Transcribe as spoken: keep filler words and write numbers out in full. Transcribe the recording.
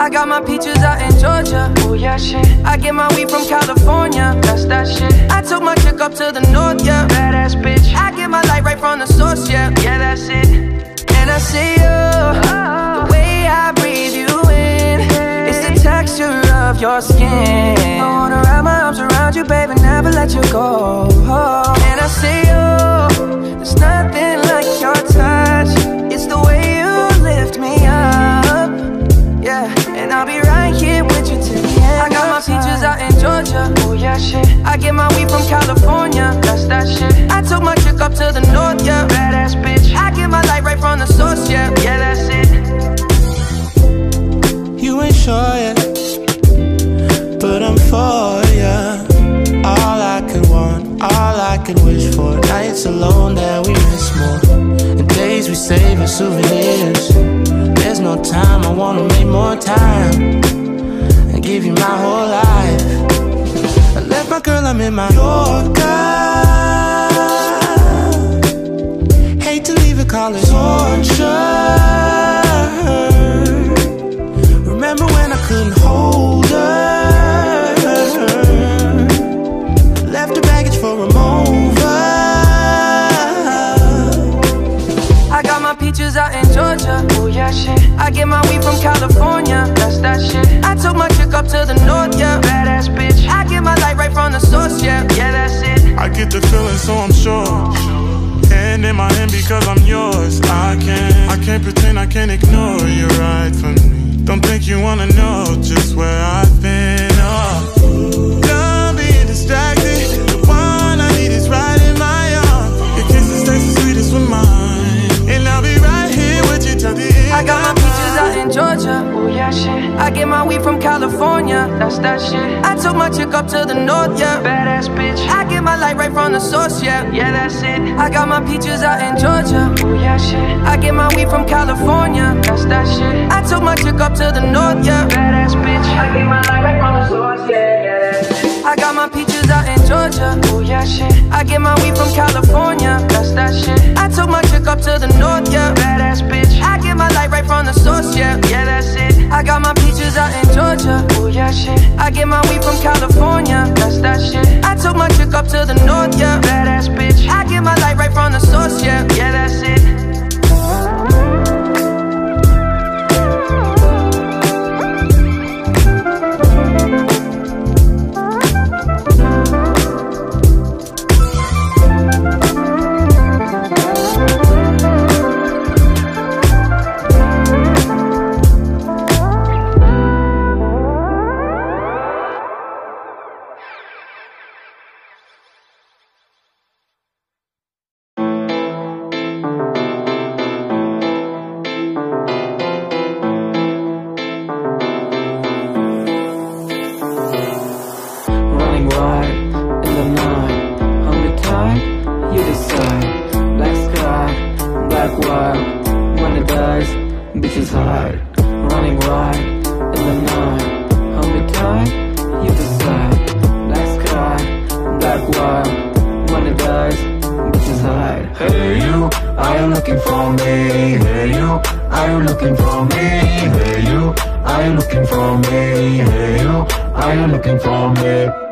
I got my peaches out in Georgia. Oh yeah, shit. I get my weed from California. That's that shit. I took my chick up to the north, yeah. Badass bitch. I get my light right from the source, yeah. Yeah, that's it. And I see you, oh. The way I breathe you in, hey. It's the texture of your skin. I wanna wrap my arms around you, baby, never let you go. Oh. And I see you, there's nothing like your touch. It's the way you lift me up, yeah. And I'll be right here with you till the end. I got my peaches out in Georgia. Oh yeah, shit. I get my weed from California. That's that shit. I took my chick up to the north, yeah. Badass bitch. I get my light right from the source, yeah. Yeah, that's it. You ain't sure yet, but I'm for ya. All I could want, all I could wish for. Nights alone that we miss more, and days we save as souvenirs. There's no time, I wanna make more time and give you my whole life. I left my girl, I'm in my Yorker. Hate to leave it, call it torture. Remember when I couldn't hold her? Left the baggage for a mover. I got my peaches out in Georgia. Oh yeah, shit. I get my weed from California. That's that shit. I took my chick up to the north, yeah. Badass bitch. I get my light right from the source, yeah. Yeah, that's it. I get the feeling, so I'm sure. Hand in my hand because I'm yours. I can't, I can't pretend, I can't ignore you right from me. Don't think you wanna know just where I've been. Oh, done being distracted. The one I need is right in my arms. Your kisses taste the sweetest with mine, and I'll be right here with you till the end. I got my peaches out in Georgia. Oh yeah, shit. I get my weed from California. That's that shit. I took my chick up to the north, yeah. Badass bitch. I get my light right from the source, yeah. Yeah, that's it. I got my peaches out in Georgia. Oh yeah, shit. I get my weed from California. That's that shit. I took my chick up to the north, yeah. Badass bitch. I get my light right from the source, yeah. Yeah, that's it. I got my peaches out in Georgia. Oh yeah, shit. I get my weed from California. That's that shit. I took my chick up to the north, yeah. Badass bitch. I get my light right from the source, yeah. Yeah, that's it. I got my peaches out in Georgia. Oh yeah, shit. I get my weed from California. That's that shit. I took my chick up to the north, yeah. Badass bitch. I get my light right from the source, yeah. Yeah, that's it. Bitches hard, running wide in the night. Hold me tight, you decide. Black sky, black wild. When it dies, bitches hide. Hey you, are you looking for me? Hey you, are you looking for me? Hey you, are you looking for me? Hey you, are you looking for me?